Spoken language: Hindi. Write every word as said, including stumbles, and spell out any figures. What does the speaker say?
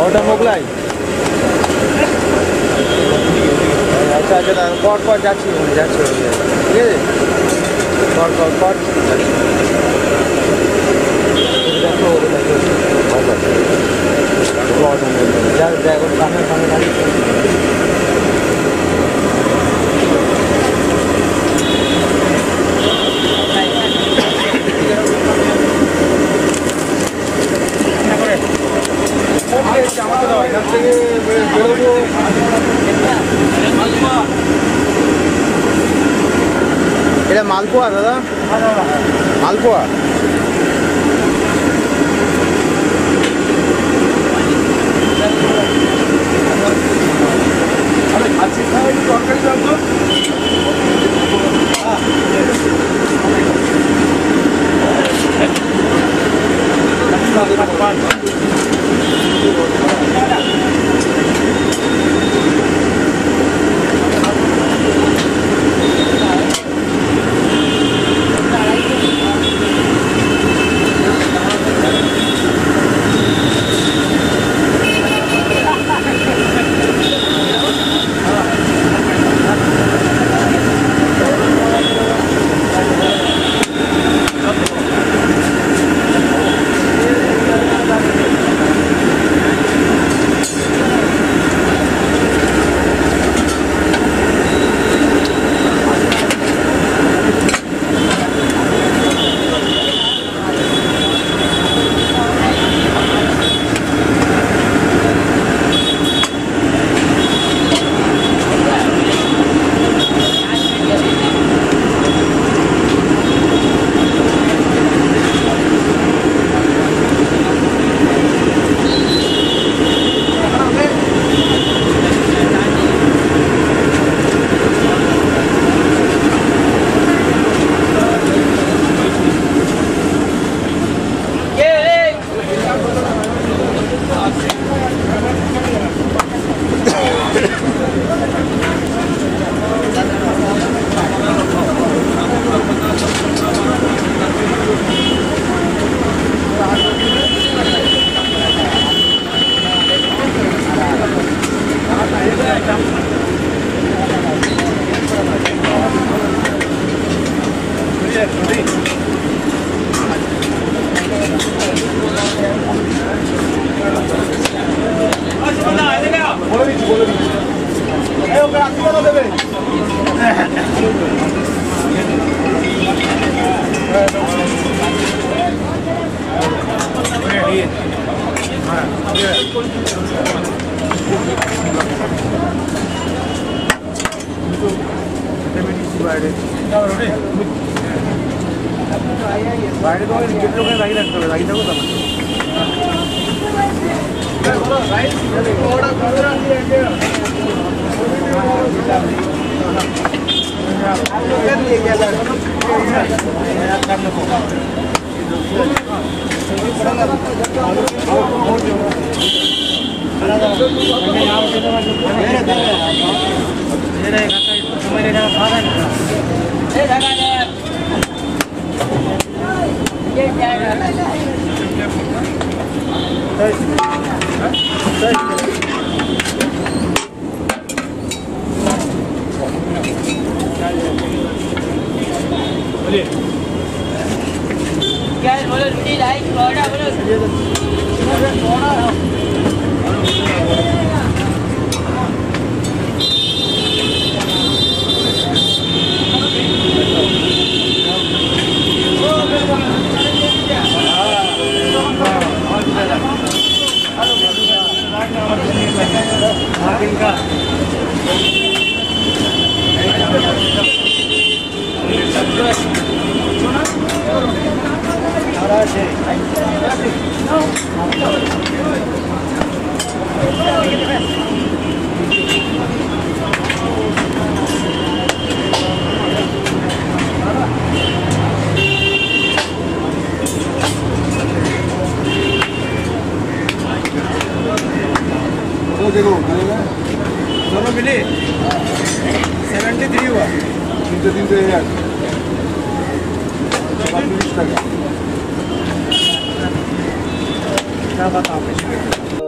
ওটা মোগলাই। আচ্ছা আচ্ছা কট কট যাচ্ছি যাচ্ছি ঠিক আছে কট কট কট দেখো যা দেখো সামনে সামনে গাড়ি এটা মালপোয়া দাদা মালপোয়া তরকারি দাম তো বাইরে তো গেট লোকে রাখি রাখতে হবে রাখি থাকো क्या बोलो रोटी लाइक बड़ा बोलो देखो दोनों मिले सेवेंटी थ्री हुआ तीन सौ तीन सौ हजार क्या बताओ